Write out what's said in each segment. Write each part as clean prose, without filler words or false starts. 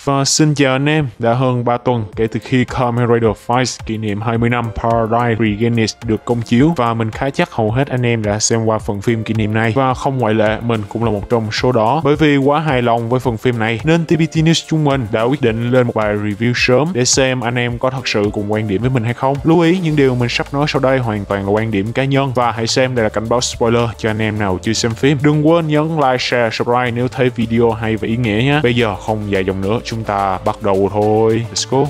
Và xin chào anh em, đã hơn 3 tuần kể từ khi Kamen Rider Fights kỷ niệm 20 năm Paradise Regenesis được công chiếu và mình khá chắc hầu hết anh em đã xem qua phần phim kỷ niệm này và không ngoại lệ mình cũng là một trong số đó. Bởi vì quá hài lòng với phần phim này nên TPT News chúng mình đã quyết định lên một bài review sớm để xem anh em có thật sự cùng quan điểm với mình hay không. Lưu ý những điều mình sắp nói sau đây hoàn toàn là quan điểm cá nhân và hãy xem đây là cảnh báo spoiler cho anh em nào chưa xem phim. Đừng quên nhấn like, share, subscribe nếu thấy video hay và ý nghĩa nhé. Bây giờ không dài dòng nữa, chúng ta bắt đầu thôi. Let's go.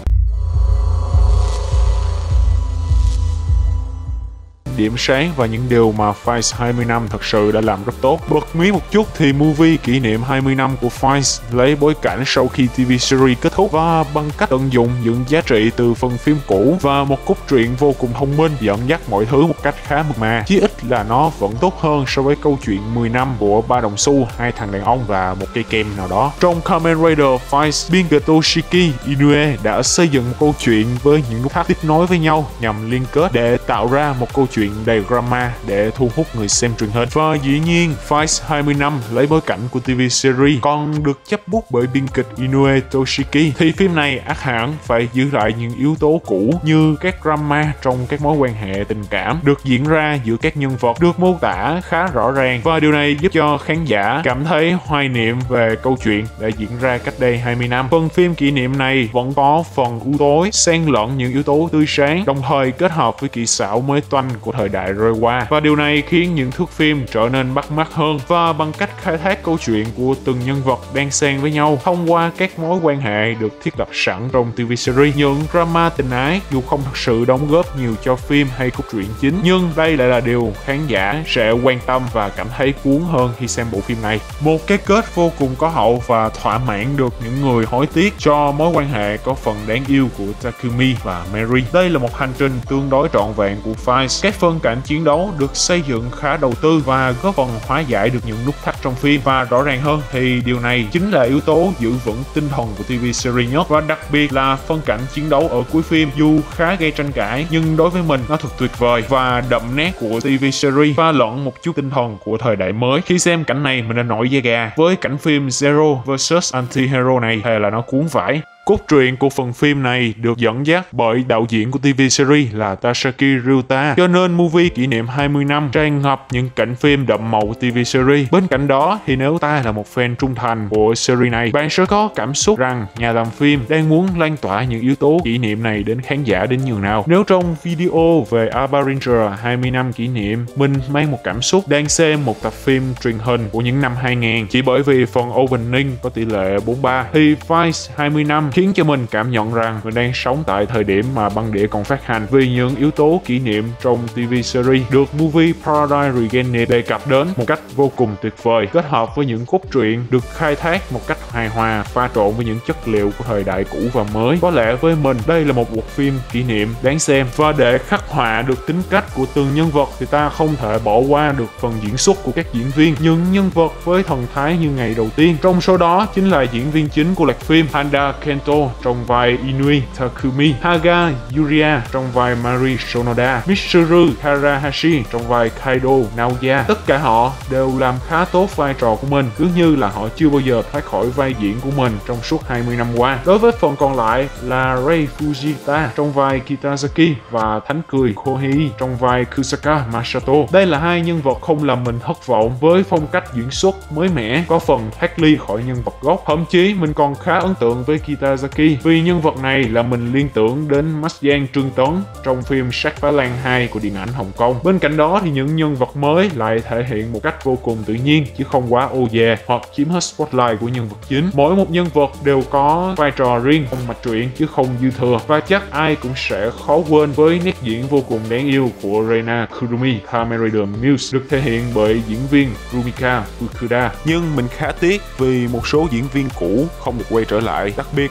Điểm sáng và những điều mà Fights 20 năm thật sự đã làm rất tốt. Bật mí một chút thì movie kỷ niệm 20 năm của Fights lấy bối cảnh sau khi TV series kết thúc và bằng cách tận dụng những giá trị từ phần phim cũ và một cốt truyện vô cùng thông minh dẫn dắt mọi thứ một cách khá mượt mà. Chí ít là nó vẫn tốt hơn so với câu chuyện 10 năm của 3 đồng xu, 2 thằng đàn ông và một cây kem nào đó. Trong Kamen Rider Fights, biên kịch Toshiki Inoue đã xây dựng một câu chuyện với những nút thắt tiếp nối với nhau nhằm liên kết để tạo ra một câu chuyện đầy drama để thu hút người xem truyền hình. Và dĩ nhiên, Fights 20 năm lấy bối cảnh của TV series còn được chấp bút bởi biên kịch Inoue Toshiki thì phim này ắt hẳn phải giữ lại những yếu tố cũ như các drama trong các mối quan hệ tình cảm được diễn ra giữa các nhân vật được mô tả khá rõ ràng và điều này giúp cho khán giả cảm thấy hoài niệm về câu chuyện đã diễn ra cách đây 20 năm. Phần phim kỷ niệm này vẫn có phần u tối xen lẫn những yếu tố tươi sáng đồng thời kết hợp với kỹ xảo mới toanh của thời đại rơi qua và điều này khiến những thước phim trở nên bắt mắt hơn và bằng cách khai thác câu chuyện của từng nhân vật đang xen với nhau thông qua các mối quan hệ được thiết lập sẵn trong TV series. Những drama tình ái dù không thật sự đóng góp nhiều cho phim hay cốt truyện chính nhưng đây lại là điều khán giả sẽ quan tâm và cảm thấy cuốn hơn khi xem bộ phim này. Một cái kết vô cùng có hậu và thỏa mãn được những người hối tiếc cho mối quan hệ có phần đáng yêu của Takumi và Mary. Đây là một hành trình tương đối trọn vẹn của Fights. Các phân cảnh chiến đấu được xây dựng khá đầu tư và góp phần hóa giải được những nút thắt trong phim và rõ ràng hơn thì điều này chính là yếu tố giữ vững tinh thần của TV series nhất và đặc biệt là phân cảnh chiến đấu ở cuối phim dù khá gây tranh cãi nhưng đối với mình nó thật tuyệt vời và đậm nét của TV series pha lẫn một chút tinh thần của thời đại mới. Khi xem cảnh này mình đã nổi da gà với cảnh phim Zero vs Anti-Hero này hay là nó cuốn vãi. Cốt truyện của phần phim này được dẫn dắt bởi đạo diễn của TV series là Tasuki Ryuta, cho nên movie kỷ niệm 20 năm tràn ngập những cảnh phim đậm màu của TV series. Bên cạnh đó thì nếu ta là một fan trung thành của series này, bạn sẽ có cảm xúc rằng nhà làm phim đang muốn lan tỏa những yếu tố kỷ niệm này đến khán giả đến nhường nào. Nếu trong video về Aba Ranger 20 năm kỷ niệm, mình mang một cảm xúc đang xem một tập phim truyền hình của những năm 2000 chỉ bởi vì phần opening có tỷ lệ 43, thì Fights 20 năm khiến cho mình cảm nhận rằng mình đang sống tại thời điểm mà băng đĩa còn phát hành vì những yếu tố kỷ niệm trong TV series được movie Paradise Regenesis đề cập đến một cách vô cùng tuyệt vời, kết hợp với những cốt truyện được khai thác một cách hài hòa pha trộn với những chất liệu của thời đại cũ và mới. Có lẽ với mình đây là một bộ phim kỷ niệm đáng xem và để khắc họa được tính cách của từng nhân vật thì ta không thể bỏ qua được phần diễn xuất của các diễn viên, những nhân vật với thần thái như ngày đầu tiên. Trong số đó chính là diễn viên chính của loạt phim Handa Kento trong vai Inui Takumi, Haga Yuria trong vai Mari Sonoda, Mitsuru Tarahashi trong vai Kaido Naoya. Tất cả họ đều làm khá tốt vai trò của mình, cứ như là họ chưa bao giờ thoát khỏi vai diễn của mình trong suốt 20 năm qua. Đối với phần còn lại là Rei Fujita trong vai Kitazaki và Thánh Cười Kohei trong vai Kusaka Masato. Đây là hai nhân vật không làm mình thất vọng với phong cách diễn xuất mới mẻ, có phần thoát ly khỏi nhân vật gốc. Thậm chí mình còn khá ấn tượng với Kitazaki vì nhân vật này là mình liên tưởng đến Max-Giang Trương Tấn trong phim Sát Phá Lan 2 của điện ảnh Hồng Kông. Bên cạnh đó thì những nhân vật mới lại thể hiện một cách vô cùng tự nhiên chứ không quá ô dề hoặc chiếm hết spotlight của nhân vật chính. Mỗi một nhân vật đều có vai trò riêng trong mạch truyện chứ không dư thừa và chắc ai cũng sẽ khó quên với nét diễn vô cùng đáng yêu của Reina Kurumi, Kamen Rider Muse được thể hiện bởi diễn viên Rumika Fukuda. Nhưng mình khá tiếc vì một số diễn viên cũ không được quay trở lại, đặc biệt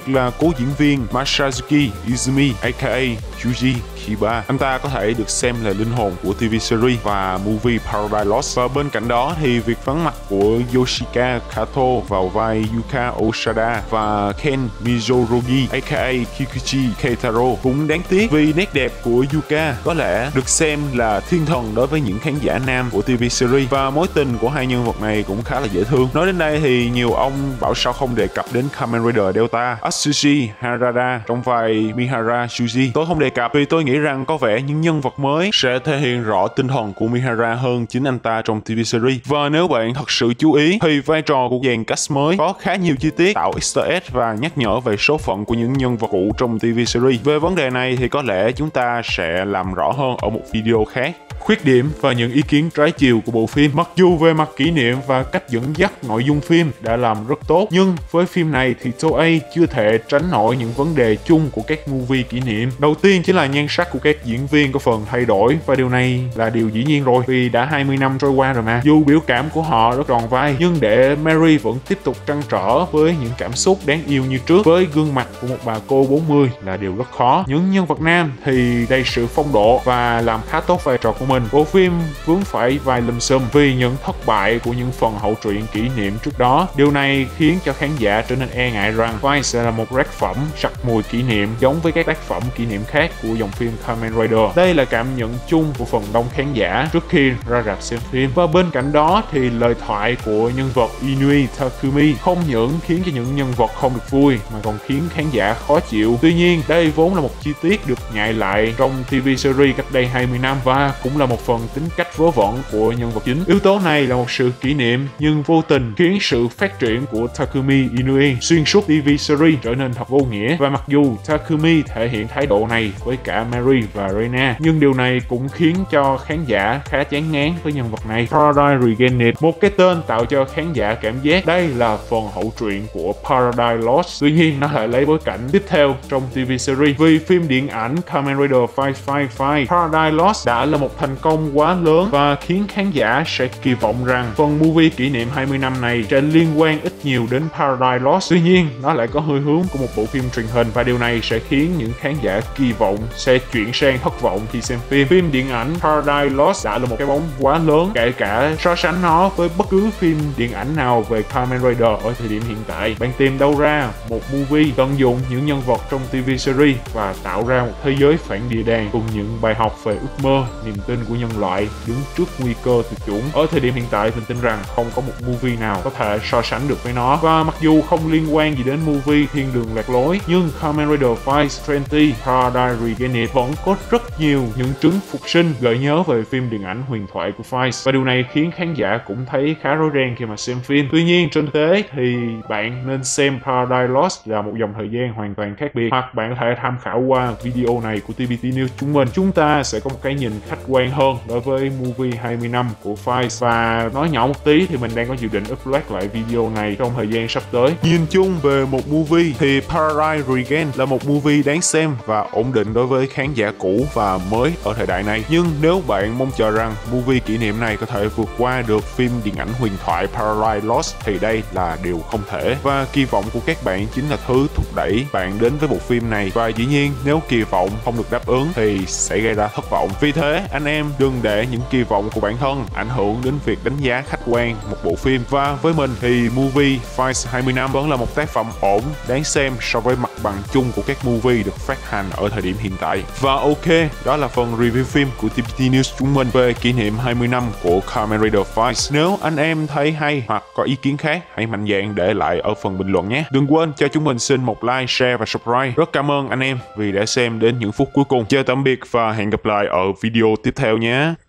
là cố diễn viên Masazuki Izumi aka Yuji Kiba. Anh ta có thể được xem là linh hồn của TV series và movie Paradise Lost. Và bên cạnh đó thì việc vắng mặt của Yoshika Kato vào vai Yuka Osada và Ken Mizorogi aka Kikuchi Keitaro cũng đáng tiếc vì nét đẹp của Yuka có lẽ được xem là thiên thần đối với những khán giả nam của TV series và mối tình của hai nhân vật này cũng khá là dễ thương. Nói đến đây thì nhiều ông bảo sao không đề cập đến Kamen Rider Delta Atsushi Harada trong vai Mihara Shuji. Tôi không đề cập vì tôi nghĩ rằng có vẻ những nhân vật mới sẽ thể hiện rõ tinh thần của Mihara hơn chính anh ta trong TV series. Và nếu bạn thật sự chú ý thì vai trò của dàn cast mới có khá nhiều chi tiết tạo Easter egg và nhắc nhở về số phận của những nhân vật cũ trong TV series. Về vấn đề này thì có lẽ chúng ta sẽ làm rõ hơn ở một video khác. Khuyết điểm và những ý kiến trái chiều của bộ phim. Mặc dù về mặt kỷ niệm và cách dẫn dắt nội dung phim đã làm rất tốt, nhưng với phim này thì Toei chưa thể tránh nổi những vấn đề chung của các movie kỷ niệm. Đầu tiên chính là nhan sắc của các diễn viên có phần thay đổi, và điều này là điều dĩ nhiên rồi vì đã 20 năm trôi qua rồi mà. Dù biểu cảm của họ rất tròn vai, nhưng để Mary vẫn tiếp tục trăn trở với những cảm xúc đáng yêu như trước với gương mặt của một bà cô 40 là điều rất khó. Những nhân vật nam thì đầy sự phong độ và làm khá tốt vai trò của mình. Bộ phim vướng phải vài lùm xùm vì những thất bại của những phần hậu truyện kỷ niệm trước đó. Điều này khiến cho khán giả trở nên e ngại rằng Vice sẽ là một tác phẩm sặc mùi kỷ niệm giống với các tác phẩm kỷ niệm khác của dòng phim Kamen Rider. Đây là cảm nhận chung của phần đông khán giả trước khi ra rạp xem phim. Và bên cạnh đó thì lời thoại của nhân vật Inui Takumi không những khiến cho những nhân vật không được vui mà còn khiến khán giả khó chịu. Tuy nhiên, đây vốn là một chi tiết được nhại lại trong TV series cách đây 20 năm và cũng là một phần tính cách vớ vẩn của nhân vật chính. Yếu tố này là một sự kỷ niệm nhưng vô tình khiến sự phát triển của Takumi Inui xuyên suốt TV series trở nên thật vô nghĩa. Và mặc dù Takumi thể hiện thái độ này với cả Mary và Reina, nhưng điều này cũng khiến cho khán giả khá chán ngán với nhân vật này. Paradise Regained, một cái tên tạo cho khán giả cảm giác đây là phần hậu truyện của Paradise Lost. Tuy nhiên, nó lại lấy bối cảnh tiếp theo trong TV series vì phim điện ảnh Kamen Rider 555 Paradise Lost đã là một thành công quá lớn và khiến khán giả sẽ kỳ vọng rằng phần movie kỷ niệm 20 năm này sẽ liên quan ít nhiều đến Paradise Lost. Tuy nhiên, nó lại có hơi hướng của một bộ phim truyền hình và điều này sẽ khiến những khán giả kỳ vọng sẽ chuyển sang thất vọng khi xem phim. Phim điện ảnh Paradise Lost đã là một cái bóng quá lớn, kể cả so sánh nó với bất cứ phim điện ảnh nào về Kamen Rider ở thời điểm hiện tại. Bạn tìm đâu ra một movie tận dụng những nhân vật trong TV series và tạo ra một thế giới phản địa đàng cùng những bài học về ước mơ, niềm tin của nhân loại đứng trước nguy cơ tuyệt chủng. Ở thời điểm hiện tại, mình tin rằng không có một movie nào có thể so sánh được với nó. Và mặc dù không liên quan gì đến movie Thiên đường lạc lối, nhưng Kamen Rider 520 Paradise Regained vẫn có rất nhiều những trứng phục sinh gợi nhớ về phim điện ảnh huyền thoại của Vice, và điều này khiến khán giả cũng thấy khá rối ren khi mà xem phim. Tuy nhiên, trên thực tế thì bạn nên xem Paradise Lost là một dòng thời gian hoàn toàn khác biệt, hoặc bạn có thể tham khảo qua video này của TVT News chúng mình. Chúng ta sẽ có một cái nhìn khách quan hơn đối với movie 20 năm của Vice. Và nói nhỏ một tí thì mình đang có dự định upload lại video này trong thời gian sắp tới. Nhìn chung về một movie thì Paradise Regained là một movie đáng xem và ổn định đối với khán giả cũ và mới ở thời đại này. Nhưng nếu bạn mong chờ rằng movie kỷ niệm này có thể vượt qua được phim điện ảnh huyền thoại Paradise Lost thì đây là điều không thể. Và kỳ vọng của các bạn chính là thứ thúc đẩy bạn đến với bộ phim này. Và dĩ nhiên nếu kỳ vọng không được đáp ứng thì sẽ gây ra thất vọng. Vì thế anh em đừng để những kỳ vọng của bản thân ảnh hưởng đến việc đánh giá khách quan một bộ phim. Và với mình thì movie Vice 20 năm vẫn là một tác phẩm ổn, đáng xem so với mặt bằng chung của các movie được phát hành ở thời điểm hiện tại. Và ok, đó là phần review phim của TVT News chúng mình về kỷ niệm 20 năm của Kamen Rider Vice. Nếu anh em thấy hay hoặc có ý kiến khác, hãy mạnh dạn để lại ở phần bình luận nhé. Đừng quên cho chúng mình xin một like, share và subscribe. Rất cảm ơn anh em vì đã xem đến những phút cuối cùng. Chào tạm biệt và hẹn gặp lại ở video tiếp theo nhé.